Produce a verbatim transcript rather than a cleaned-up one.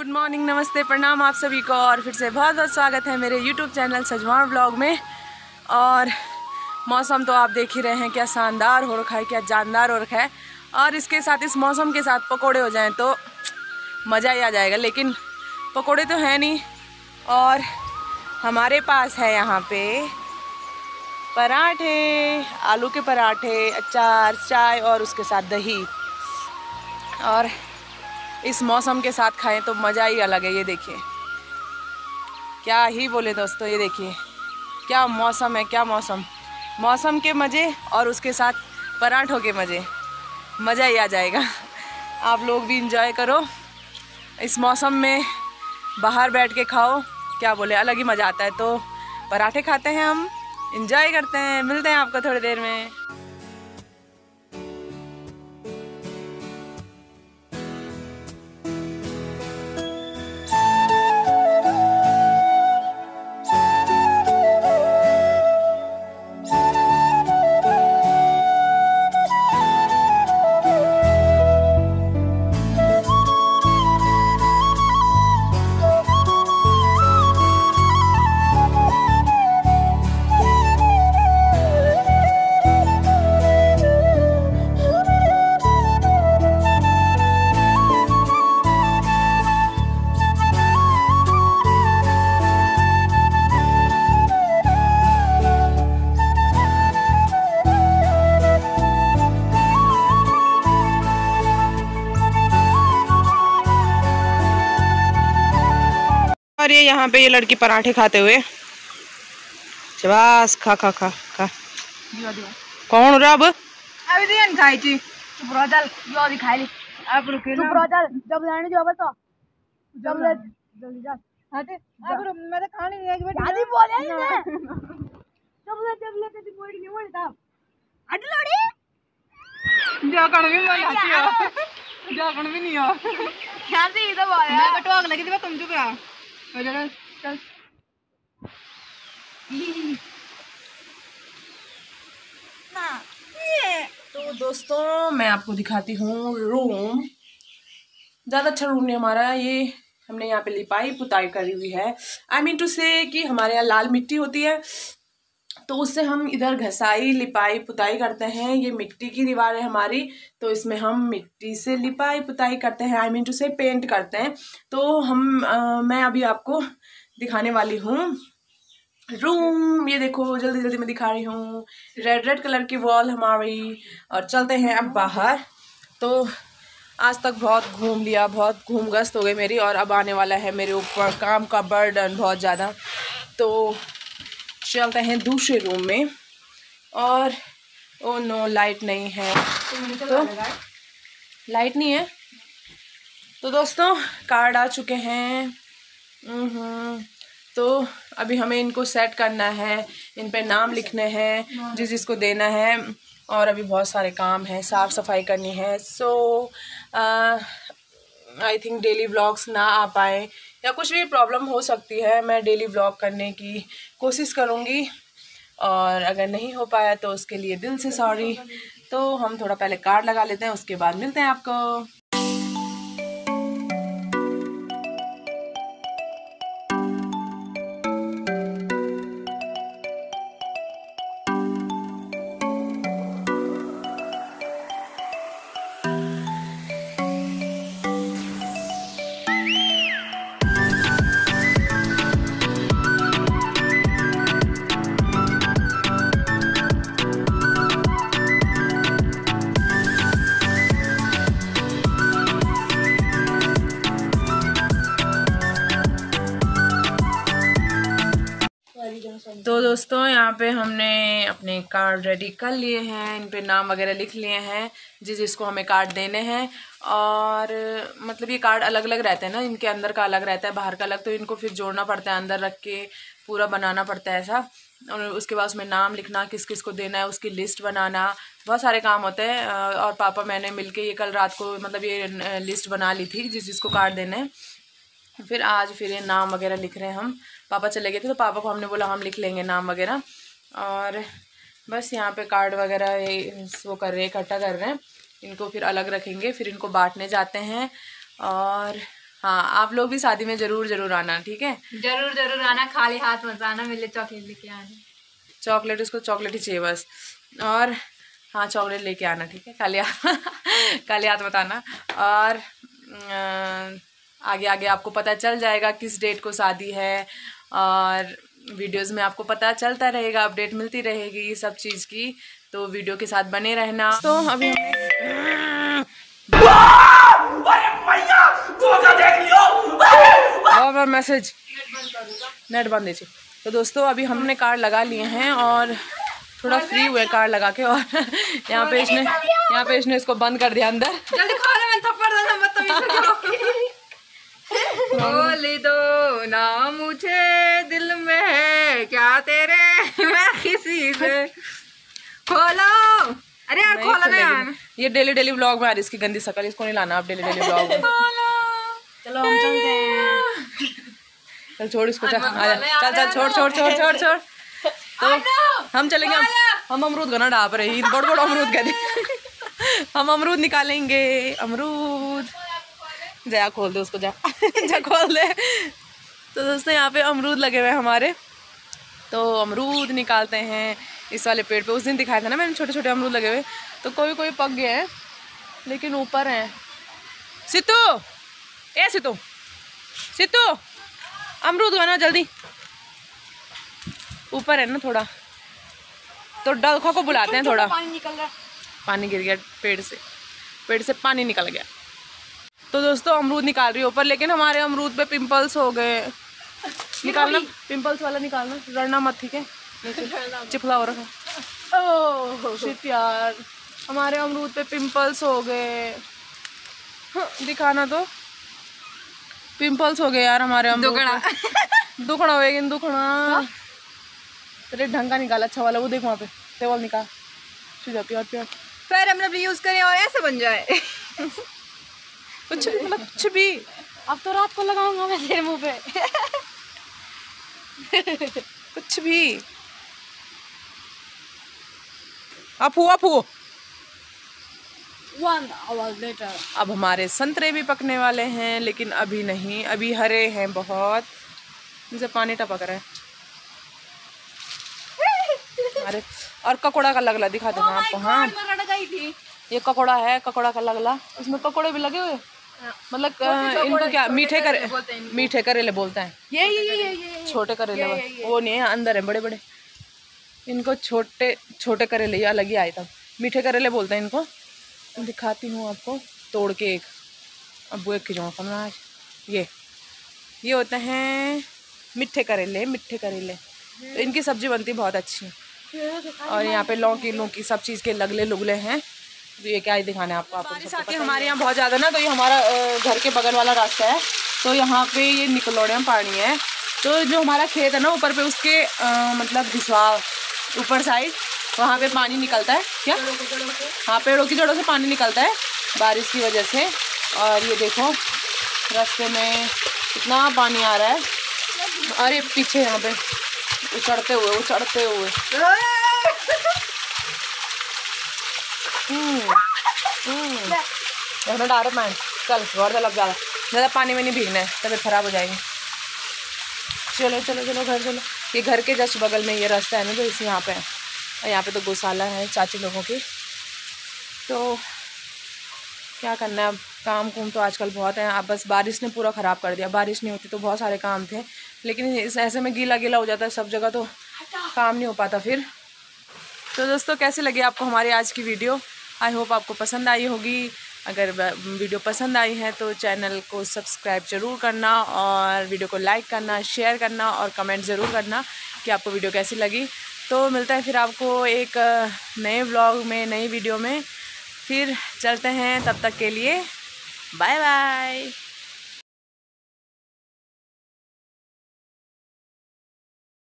Good morning, नमस्ते, प्रणाम आप सभी को और फिर से बहुत बहुत स्वागत है मेरे यूट्यूब चैनल सजवान व्लॉग में। और मौसम तो आप देख ही रहे हैं क्या शानदार हो रखा है, क्या जानदार हो रखा है। और इसके साथ इस मौसम के साथ पकोड़े हो जाएं तो मज़ा ही आ जाएगा, लेकिन पकोड़े तो हैं नहीं। और हमारे पास है यहाँ पे पराठे, आलू के पराठे, अचार, चाय और उसके साथ दही। और इस मौसम के साथ खाएं तो मज़ा ही अलग है। ये देखिए, क्या ही बोले दोस्तों, ये देखिए क्या मौसम है, क्या मौसम मौसम के मज़े और उसके साथ पराठों के मज़े, मज़ा ही आ जाएगा। आप लोग भी इंजॉय करो इस मौसम में, बाहर बैठ के खाओ, क्या बोले अलग ही मज़ा आता है। तो पराठे खाते हैं हम, इंजॉय करते हैं, मिलते हैं आपको थोड़ी देर में। और ये यहाँ पे ये लड़की पराठे खाते हुए, शाबाश, खा खा खा खा। दिवा दिवा कौन हो रहा अब? अभी दिन खाई थी चुप रह चल, यो भी खाई ली। अब रुके चुप रह चल, जब जाने जो बस तो जब ले जल्दी जा। हां अब रुक, मैं तो खाने नहीं आएगी बेटा। दादी बोले नहीं मैं जब ले जब ले तेरी मोड़ी नहीं मोड़ता अड लोड़ी जा कण भी मैं खाती हो, जा कण भी नहीं हो क्या से इधर बोल मैं बटवाग लगी थी, तुम चुप रहा हो जा चल। तो दोस्तों मैं आपको दिखाती हूँ रूम। ज़्यादा अच्छा रूम नहीं हमारा ये, हमने यहाँ पे लिपाई पुताई करी हुई है। आई मीन टू से कि हमारे यहाँ लाल मिट्टी होती है तो उससे हम इधर घसाई लिपाई पुताई करते हैं। ये मिट्टी की दीवार है हमारी, तो इसमें हम मिट्टी से लिपाई पुताई करते हैं, आई मीन टू से पेंट करते हैं। तो हम आ, मैं अभी आपको दिखाने वाली हूँ रूम। ये देखो जल्दी जल्दी मैं दिखा रही हूँ, रेड रेड कलर की वॉल हमारी। और चलते हैं अब बाहर। तो आज तक बहुत घूम लिया, बहुत घूम गस्त हो गई मेरी, और अब आने वाला है मेरे ऊपर काम का बर्डन बहुत ज़्यादा। तो चलते हैं दूसरे रूम में। और ओ नो, लाइट नहीं है, तो लाइट नहीं है। तो दोस्तों कार्ड आ चुके हैं, तो अभी हमें इनको सेट करना है, इन पे नाम लिखने हैं जिस जिसको देना है, और अभी बहुत सारे काम हैं, साफ़ सफाई करनी है। So I think daily vlogs ना आ पाए या कुछ भी प्रॉब्लम हो सकती है, मैं डेली व्लॉग करने की कोशिश करूँगी, और अगर नहीं हो पाया तो उसके लिए दिल से सॉरी। तो हम थोड़ा पहले कार्ड लगा लेते हैं, उसके बाद मिलते हैं आपको। तो दोस्तों यहाँ पे हमने अपने कार्ड रेडी कर लिए हैं, इन पे नाम वगैरह लिख लिए हैं जिस जिसको हमें कार्ड देने हैं। और मतलब ये कार्ड अलग अलग रहते हैं ना, इनके अंदर का अलग रहता है, बाहर का अलग, तो इनको फिर जोड़ना पड़ता है, अंदर रख के पूरा बनाना पड़ता है ऐसा। और उसके बाद उसमें नाम लिखना, किस किस को देना है, उसकी लिस्ट बनाना, बहुत सारे काम होते हैं। और पापा मैंने मिल के ये कल रात को मतलब ये लिस्ट बना ली थी जिस जिसको कार्ड देने हैं। फिर आज फिर ये नाम वगैरह लिख रहे हैं हम। पापा चले गए थे तो पापा को हमने बोला हम लिख लेंगे नाम वगैरह। और बस यहाँ पे कार्ड वगैरह वो कर रहे हैं, इकट्ठा कर रहे हैं, इनको फिर अलग रखेंगे, फिर इनको बांटने जाते हैं। और हाँ, आप लोग भी शादी में जरूर जरूर आना, ठीक है? जरूर जरूर आना, खाली हाथ मत आना, मेरे लिए चॉकलेट लेके आना। चॉकलेट, उसको चॉकलेट ही चाहिए बस। और हाँ, चॉकलेट लेके आना, ठीक है? खाली खाली हाथ मत आना। और आगे आगे आपको पता चल जाएगा किस डेट को शादी है, और वीडियोस में आपको पता चलता रहेगा, अपडेट मिलती रहेगी सब चीज़ की, तो वीडियो के साथ बने रहना। तो अभी हमने मैसेज नेट बंद दीजिए। तो दोस्तों अभी हमने कार्ड लगा लिए हैं और थोड़ा फ्री हुए कार्ड लगा के, और यहाँ पे इसने यहाँ पे इसने इसको बंद कर दिया अंदर। जल्दी खा ले, मैं थप्पड़ देना मत बोली दो ना मुझे, दिल में है क्या तेरे, मैं किसी से खोलो। अरे यार खोलो ना यार, ये डेली डेली व्लॉग में आ रही इसकी गंदी शक्ल, इसको नहीं लाना आप डेली डेली व्लॉग में। चलो हम चलते हैं। चल छोड़ इसको, चल आजा, चल चल छोड़ छोड़ छोड़ छोड़ छोड़। तो हम चलेंगे, हम, हम अमरूद गना डाप रही, बड़ बड़ अमरूद कहते हम अमरूद निकालेंगे, अमरूद। जया खोल दे उसको, जा जा खोल दे। तो दोस्तों यहाँ पे अमरूद लगे हुए हैं हमारे, तो अमरूद निकालते हैं इस वाले पेड़ पे। उस दिन दिखाया था ना मैंने, छोटे छोटे अमरूद लगे हुए, तो कोई कोई पक गए हैं लेकिन ऊपर हैं। सितू, ए सितू, सितू अमरूद गाना जल्दी, ऊपर है ना थोड़ा, तो डलखा को बुलाते हैं। थोड़ा पानी निकल रहा, पानी गिर गया पेड़ से, पेड़ से पानी निकल गया। तो दोस्तों अमरूद निकाल रही है ऊपर, लेकिन हमारे अमरूद पे पिंपल्स हो गए। निकालना, पिंपल्स वाला निकालना, लड़ना मत, ठीक है? चिपला हो रखा। ओह शिट यार, हमारे अमरूद पे पिंपल्स हो गए। हाँ, दिखाना तो, पिंपल्स हो गए यार हमारे अमरूद पे। दुखड़ा हो गया, दुखड़ा। तेरे ढंग का निकाला अच्छा वाला, वो देख वहाँ पे टेबल निकाल, सीधा प्योर प्योर। फिर हम लोग यूज करें और ऐसे बन जाए। कुछ मतलब कुछ भी। अब तो रात को लगाऊंगा मैं तेरे मुंह पे। कुछ भी। अपू अपू One hour later. अब हमारे संतरे भी पकने वाले हैं, लेकिन अभी नहीं, अभी हरे हैं बहुत, इनसे पानी टपक रहा है। अरे और ककोड़ा का लगला दिखा देना oh आपको। हाँ गई थी। ये ककोड़ा है, ककोड़ा का लगला, इसमें ककोड़े भी लगे हुए, मतलब इनको क्या मीठे करे, मीठे करेले बोलते हैं। ये ये ये ये छोटे करेले, वो नहीं है, अंदर है बड़े बड़े, इनको छोटे छोटे करेले या अलग ही आए तब, मीठे करेले बोलते हैं इनको। दिखाती हूँ आपको तोड़ के एक, अब वो एक खिंचवा करना आज। ये ये होते हैं मिठे करेले, मिठे करेले, तो इनकी सब्जी बनती बहुत अच्छी। और यहाँ पे लौकी लौकी सब चीज़ के लगले लुगले हैं। तो ये क्या ही दिखाना है आपको। बारिश आती है हमारे यहाँ बहुत ज़्यादा ना, तो ये हमारा घर के बगल वाला रास्ता है, तो यहाँ पे ये निकलौड़े में पानी है। तो जो हमारा खेत है ना ऊपर पे, उसके आ, मतलब घिसवा ऊपर साइड, वहाँ पे पानी निकलता है। क्या? हाँ, पेड़ों की जड़ों से पानी निकलता है बारिश की वजह से। और ये देखो रास्ते में कितना पानी आ रहा है, और ये पीछे यहाँ पे उचड़ते हुए उचड़ते हुए हम्म डारो मैन, चल घर चल, अब ज़्यादा ज़्यादा पानी में नहीं भीगना है, तबीयत खराब हो जाएगी। चलो चलो चलो घर चलो। ये घर के जस्ट बगल में ये रास्ता है ना जो इसी यहाँ पे है, और यहाँ पे तो गौशाला है चाची लोगों की। तो क्या करना है अब, काम कुम तो आजकल बहुत है। अब बस बारिश ने पूरा ख़राब कर दिया, बारिश नहीं होती तो बहुत सारे काम थे, लेकिन इस ऐसे में गीला गीला हो जाता है सब जगह, तो काम नहीं हो पाता फिर। तो दोस्तों कैसे लगी आपको हमारी आज की वीडियो? आई होप आपको पसंद आई होगी। अगर वीडियो पसंद आई है तो चैनल को सब्सक्राइब ज़रूर करना, और वीडियो को लाइक करना, शेयर करना, और कमेंट ज़रूर करना कि आपको वीडियो कैसी लगी। तो मिलता है फिर आपको एक नए व्लॉग में, नई वीडियो में फिर चलते हैं। तब तक के लिए बाय बाय।